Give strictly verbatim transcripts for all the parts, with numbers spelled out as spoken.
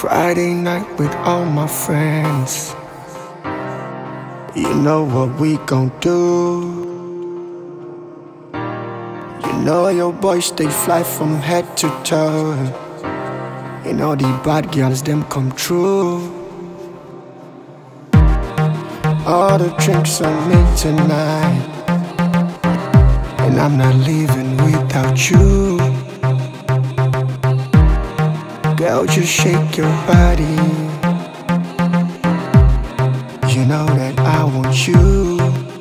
Friday night with all my friends. You know what we gon' do. You know your boys stay fly from head to toe. You know the bad girls, them come true. All the drinks on me tonight, and I'm not leaving without you. Girl, just shake your body. You know that I want you.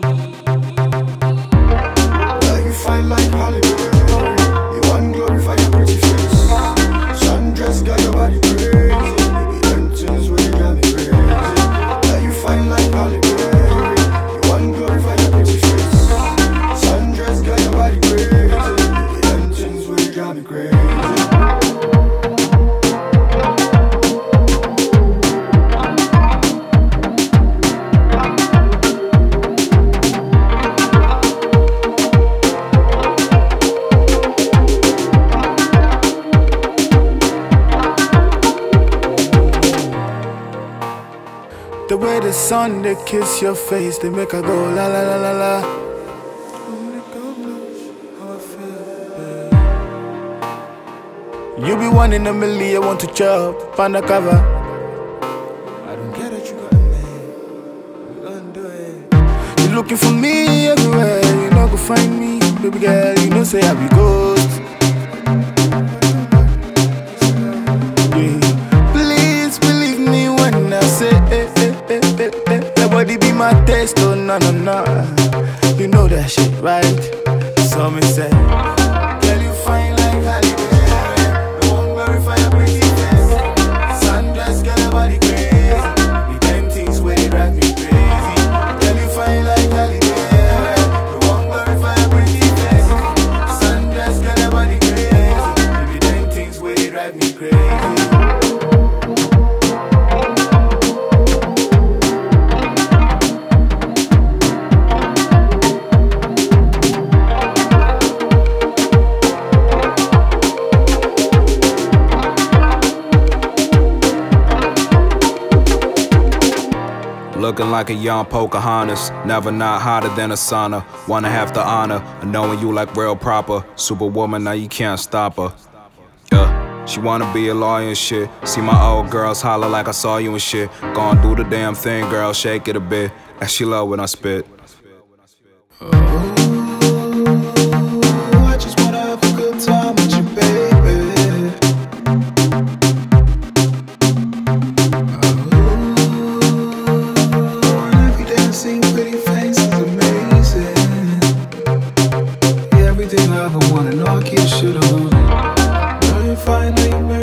Girl, you fine like Hollywood. You want glorify your pretty face. Sundress got your body crazy. Baby, Hamptons where you got me crazy. Girl, you fine like Hollywood. You want glorify your pretty face. Sundress got your body crazy. Baby, Hamptons where you got me crazy. The way the sun, they kiss your face, they make her go la la la la la. You be one in a million, want to chop, find a cover. I don't care that you got a man, we gon' do it. You looking for me everywhere, you know go find me. Baby girl, you know say I be ghost. Yeah. Please believe me when I say eh, eh. Your body be my taste, oh no no no. You know that shit, right? So me say, girl you fine like Hollywood. No one glorify your pretty face. Sundress got your body crazy. The damn things where they drive me crazy. Girl you fine like Hollywood. No one glorify your pretty face. Sundress got your body crazy. The damn things where they drive me crazy. Looking like a young Pocahontas, never not hotter than a sauna. Wanna have the honor of knowing you like real proper. Superwoman, now you can't stop her. Yeah, she wanna be a lawyer and shit. See my old girls holler like I saw you and shit. Gone do the damn thing, girl, shake it a bit. And she love when I spit. Oh, I just wanna have a good time with you, baby. Pretty face is amazing. Everything I ever wanted, no, I can't shoot on it. Now you find that you